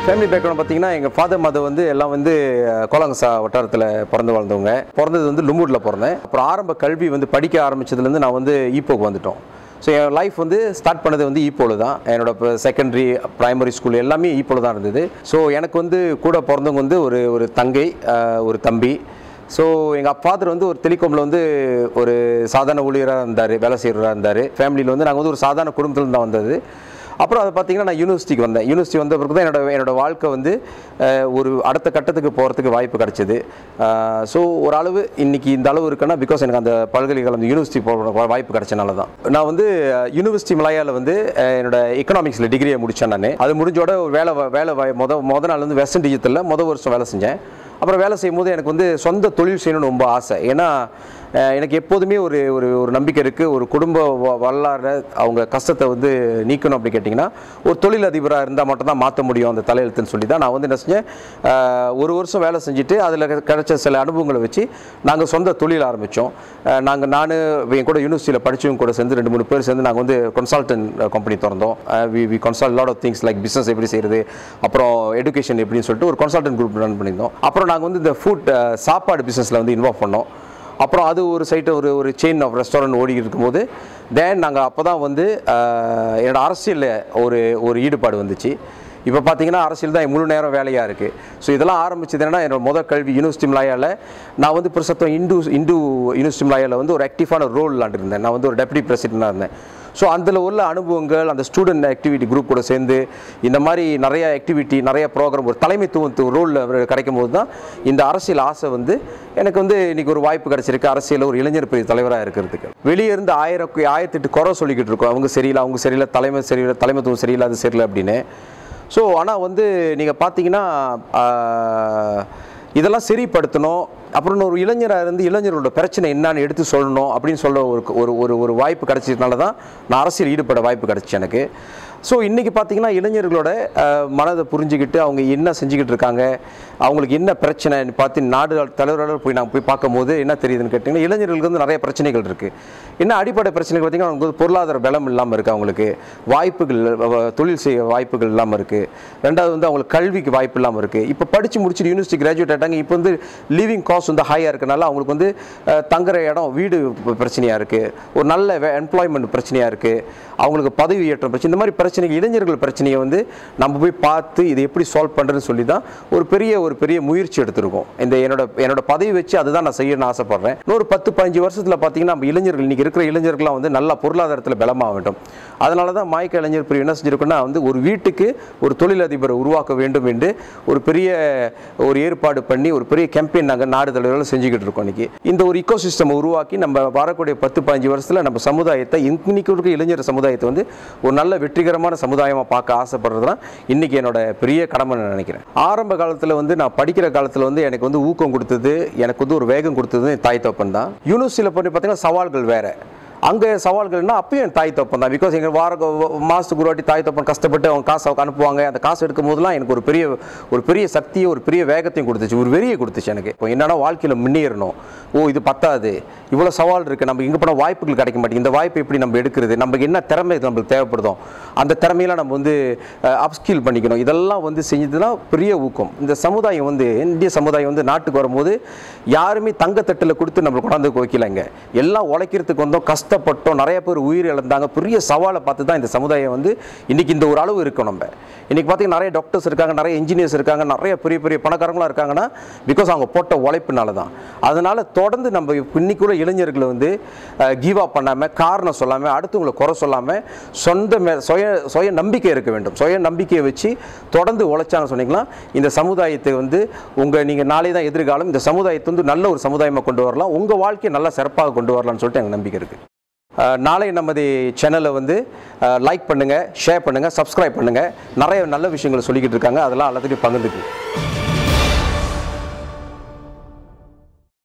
Family background பார்த்தீங்கன்னா எங்கள் father mother வந்து எல்லாம் வந்து கோலாங்கசா வட்டாரத்தில் பிறந்து வாழ்ந்தவங்க. பிறந்தது வந்து லும்பூரில் பிறந்தேன். அப்புறம் ஆரம்ப கல்வி வந்து படிக்க ஆரம்பித்ததுலேருந்து நான் வந்து ஈப்போக்கு வந்துட்டோம். ஸோ என் லைஃப் வந்து ஸ்டார்ட் பண்ணது வந்து ஈப்போவில் தான். என்னோட செகண்டரி பிரைமரி ஸ்கூல் எல்லாமே ஈப்போவில் தான் இருந்தது. ஸோ எனக்கு வந்து கூட பிறந்தவங்க வந்து ஒரு தங்கை, ஒரு தம்பி. ஸோ எங்கள் ஃபாதர் வந்து ஒரு டெலிகாமில் வந்து ஒரு சாதாரண ஊழியராக இருந்தார், வேலை செய்கிறவராக இருந்தார். ஃபேமிலியில் வந்து நாங்கள் வந்து ஒரு சாதாரண குடும்பத்தில் தான் வந்தது. அப்புறம் அதை பார்த்திங்கன்னா நான் யூனிவர்சிட்டிக்கு வந்தேன். யூனிவர்சிட்டி வந்த பிறகு தான் என்னோட வாழ்க்கை வந்து ஒரு அடுத்த கட்டத்துக்கு போகிறதுக்கு வாய்ப்பு கிடச்சிது. ஸோ ஒரு அளவு இன்றைக்கி இந்த அளவு இருக்குன்னா பிகாஸ் எனக்கு அந்த பல்கலைக்கழகம் யூனிவர்சிட்டி போகிற வாய்ப்பு கிடச்சனால தான். நான் வந்து யூனிவர்சிட்டி மலையாவில் வந்து என்னோட எக்கனாமிக்ஸில் டிகிரியை முடித்தேன். நான் அது முடிஞ்சோட ஒரு வேலை மொதல் நாள் வந்து வெஸ்டர்ன் டிஜிட்டலில் வருஷம் வேலை செஞ்சேன். அப்புறம் வேலை செய்யும்போது எனக்கு வந்து சொந்த தொழில் செய்யணும்னு ரொம்ப ஆசை. ஏன்னா எனக்கு எப்போதுமே ஒரு ஒரு நம்பிக்கை இருக்குது. ஒரு குடும்ப வரலாறு அவங்க கஷ்டத்தை வந்து நீக்கணும் அப்படி கேட்டிங்கன்னா ஒரு தொழில் அதிபராக இருந்தால் மட்டும்தான் மாற்ற முடியும் அந்த தலையெழுத்துன்னு சொல்லி தான் நான் வந்து என்ன செஞ்சேன், ஒரு வருஷம் வேலை செஞ்சுட்டு அதில் கிடைச்ச சில அனுபவங்களை வச்சு நாங்கள் சொந்த தொழில் ஆரம்பித்தோம். நான் என் கூட யூனிவர்சிட்டியில் படித்தவங்க கூட சேர்ந்து 2-3 பேர் சேர்ந்து நாங்கள் வந்து கன்சல்டன்ட் கம்பெனி திறந்தோம். We consult lot of things like business எப்படி செய்கிறது, அப்புறம் எஜுகேஷன் எப்படின்னு சொல்லிட்டு ஒரு கன்சல்டன்ட் குரூப் ரன் பண்ணியிருந்தோம். அப்புறம் நாங்கள் வந்து இந்த சாப்பாடு பிஸ்னஸில் வந்து இன்வால்வ் பண்ணோம். அப்புறம் அது ஒரு சைட்டு ஒரு செயின் ஆஃப் ரெஸ்டாரண்ட் ஓடி இருக்கும்போது நாங்கள் அப்போ தான் வந்து என்னோடய அரசியலில் ஒரு ஈடுபாடு வந்துச்சு. இப்போ பார்த்தீங்கன்னா அரசியல் தான் முழு நேரம் வேலையாக இருக்குது. ஸோ இதெல்லாம் ஆரம்பிச்சது என்னன்னா என்னோட முதல் கல்வி யூனிவர்சிட்டி மலையாவில் நான் வந்து பிரசத்தம் இந்து யூனிவர்சிட்டி மலையாவில் வந்து ஒரு ஆக்டிவான ரோல் விளாண்டுருந்தேன். நான் வந்து ஒரு டெப்யூட்டி பிரசிடெண்ட்டாக இருந்தேன். ஸோ அதில் உள்ள அனுபவங்கள் அந்த ஸ்டூடெண்ட் ஆக்டிவிட்டி குரூப் கூட சேர்ந்து இந்த மாதிரி நிறைய ஆக்டிவிட்டி நிறைய ப்ரோக்ராம் ஒரு தலைமைத்துவ ரோலில் கிடைக்கும் போது தான் இந்த அரசியல் ஆசை வந்து எனக்கு வந்து இன்றைக்கி ஒரு வாய்ப்பு கிடச்சிருக்கு. அரசியலில் ஒரு இளைஞர் பிரிவு தலைவராக இருக்கிறதுக்கு வெளியே இருந்து 1008 குறை சொல்லிக்கிட்டு இருக்கோம். அவங்க சரியில்லை, தலைமைத்துவம் சரியில்லை, அது சரியில்லை அப்படின்னு. ஸோ ஆனால் வந்து நீங்கள் பார்த்தீங்கன்னா இதெல்லாம் சரிப்படுத்தணும். அப்புறம் ஒரு இளைஞராக இருந்து இளைஞர்களோட பிரச்சனை என்னான்னு எடுத்து சொல்லணும் அப்படின்னு சொல்ல ஒரு வாய்ப்பு கிடச்சதுனால தான் நான் அரசியல் ஈடுபட வாய்ப்பு கிடச்சி எனக்கு. ஸோ இன்றைக்கி பார்த்திங்கன்னா இளைஞர்களோட மனதை புரிஞ்சுக்கிட்டு அவங்க என்ன செஞ்சுக்கிட்டு இருக்காங்க, அவங்களுக்கு என்ன பிரச்சனை பார்த்து நாடு தலைவரோட நாங்கள் போய் பார்க்கும்போது என்ன தெரியுதுன்னு கேட்டிங்கன்னா இளைஞர்களுக்கு வந்து நிறைய பிரச்சனைகள் இருக்குது. என்ன அடிப்படை பிரச்சனைகள் பார்த்திங்கன்னா அவங்களுக்கு பொருளாதார பலம் இல்லாமல் இருக்குது, அவங்களுக்கு வாய்ப்புகள் தொழில் செய்ய வாய்ப்புகள் இல்லாமல் இருக்குது. ரெண்டாவது வந்து அவங்களுக்கு கல்விக்கு வாய்ப்பு இல்லாமல் இருக்குது. இப்போ படித்து முடிச்சுட்டு யூனிவர்சிட்டி கிராஜுவேட் ஆகிட்டாங்க. இப்போ வந்து லிவிங் காஸ்ட் வந்து ஹையாக இருக்கனால அவங்களுக்கு வந்து தங்குற இடம் வீடு பிரச்சனையாக இருக்குது, ஒரு நல்ல எம்ப்ளாய்மெண்ட் பிரச்சனையாக இருக்குது, அவங்களுக்கு பதவி ஏற்றம் பிரச்சனை, இந்த மாதிரி பிரச்சனைகள் இளைஞர்கள் பிரச்சனையை வந்து நம்ம போய் பார்த்து இதை எப்படி சால்வ் பண்ணுறதுன்னு சொல்லி தான் ஒரு பெரிய முயற்சி எடுத்திருக்கோம். என்னோட பதவி வச்சு அதுதான் நான் செய்யணும்னு ஆசைப்படுறேன். இன்னொரு 10-15 வருஷத்தில் பார்த்தீங்கன்னா நம்ம இளைஞர்கள் இன்றைக்கி இருக்கிற இளைஞர்கள்லாம் வந்து நல்ல பொருளாதாரத்தில் பலமாக வேண்டும். அதனால தான் மாய்க்க இளைஞர் பிரிவு என்ன செஞ்சுருக்கோன்னா வந்து ஒரு வீட்டுக்கு ஒரு தொழிலதிபரை உருவாக்க வேண்டும் என்று ஒரு ஏற்பாடு பண்ணி ஒரு பெரிய கேம்பெயின் நாங்கள் நாடு தலைவர்கள் செஞ்சுக்கிட்டு இருக்கோம். இன்றைக்கி இந்த ஒரு இக்கோசிஸ்டம் உருவாக்கி நம்ம வரக்கூடிய 10-15 வருஷத்தில் நம்ம சமுதாயத்தை இன்னைக்கு இருக்க இளைஞர் சமுதாயத்தை வந்து ஒரு நல்ல வெற்றிகரமான சமுதாயமாக பார்க்க ஆசைப்படுறதுனா இன்றைக்கி என்னோட பெரிய கடமை நான் நினைக்கிறேன். ஆரம்ப காலத்தில் வந்து நான் படிக்கிற காலத்தில் வந்து எனக்கு வந்து ஊக்கம் கொடுத்தது, எனக்கு வந்து ஒரு வேகம் கொடுத்தது தாய் தகப்பன் தான். யூனிவர்சிட்டியில் போய் பார்த்தீங்கன்னா சவால்கள் வேறு. அங்கே சவால்கள்னா அப்பயும் என் தாய் தகப்பன் தான். பிகாஸ் எங்கள் மாதத்துக்கு ஒரு வாட்டி தாய் தகப்பன் கஷ்டப்பட்டு அவங்க காசு அனுப்புவாங்க. அந்த காசு எடுக்கும் போதெல்லாம் எனக்கு ஒரு பெரிய சக்தியை ஒரு பெரிய வேகத்தையும் கொடுத்துச்சு, ஒரு வெறியை கொடுத்துச்சு எனக்கு. இப்போ என்னன்னா வாழ்க்கையில் முன்னேறணும், இது பத்தாது, இவ்வளோ சவால் இருக்குது, நம்ம இங்கே போனால் வாய்ப்புகள் கிடைக்க மாட்டேங்குது, இந்த வாய்ப்பை எப்படி நம்ம எடுக்கிறது, நமக்கு என்ன திறமை நம்மளுக்கு தேவைப்படுதோ அந்த திறமையெல்லாம் நம்ம வந்து அப்ஸ்கில் பண்ணிக்கணும். இதெல்லாம் வந்து செஞ்சதுன்னா பெரிய ஊக்கம். இந்த சமுதாயம் வந்து இந்திய சமுதாயம் வந்து நாட்டுக்கு வரும்போது யாருமே தங்கத்தட்டில் கொடுத்து நம்மளை கொண்டாந்து வைக்கலைங்க. எல்லாம் உழைக்கிறதுக்கு வந்தோம், கஷ்டப்பட்டோம், நிறைய பேர் உயிர் இழந்தாங்க. பெரிய சவாலை பார்த்து தான் இந்த சமுதாயம் வந்து இன்றைக்கி இந்த ஒரு அளவு இருக்கும். நம்ம இன்றைக்கி பார்த்தீங்கன்னா நிறைய டாக்டர்ஸ் இருக்காங்க, நிறைய இன்ஜினியர்ஸ் இருக்காங்க, நிறைய பெரிய பணக்காரங்களாம் இருக்காங்கன்னா பிகாஸ் அவங்க போட்ட உழைப்புனால தான். அதனால் தொடர்ந்து நம்ம இன்னைக்குள்ள இளைஞர்களை வந்து கிவ் அப் பண்ணாமல், காரணம் சொல்லாமல், அடுத்தவங்களை குறை சொல்லாமல் சுய நம்பிக்கை இருக்க வேண்டும். சுய நம்பிக்கையை வச்சு தொடர்ந்து உழைச்சான்னு சொன்னீங்கன்னா இந்த சமுதாயத்தை வந்து நீங்கள் நாளை தான் எதிர்காலம், இந்த சமுதாயத்தை வந்து நல்ல ஒரு சமுதாயமாக கொண்டு வரலாம், உங்கள் வாழ்க்கையை நல்லா சிறப்பாக கொண்டு வரலாம்னு சொல்லிட்டு எனக்கு நம்பிக்கை இருக்குது. நாளை நமது சேனலை வந்து லைக் பண்ணுங்கள், ஷேர் பண்ணுங்கள், சப்ஸ்கிரைப் பண்ணுங்கள். நிறைய நல்ல விஷயங்களை சொல்லிக்கிட்டு இருக்காங்க, அதெல்லாம் எல்லாத்தையும் பகிர்ந்துக்கு.